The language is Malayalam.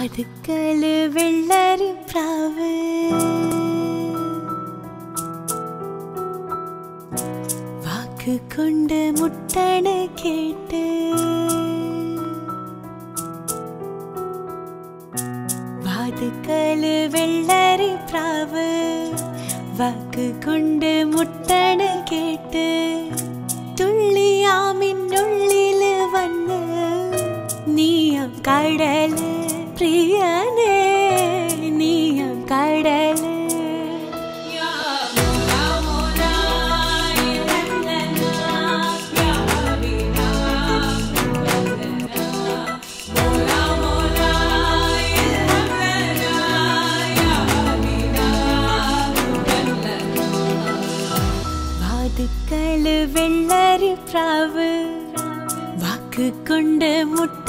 വാതുക്കല് വെള്ളരി പ്രാവ് വാക്ക് കൊണ്ട് മുട്ടണ കേട്ട് വാതുക്കല് വെള്ളരി പ്രാവ് വാക്ക് കൊണ്ട് മുട്ടണ കേട്ട് തുള്ളിയാമിനുള്ളില് വന്ന് നീയം കടല് പ്രിയനേ നീയം കടല് വാതുക്കല് വെള്ളരി പ്രാവ് വാക്ക് കൊണ്ട് മുട്ട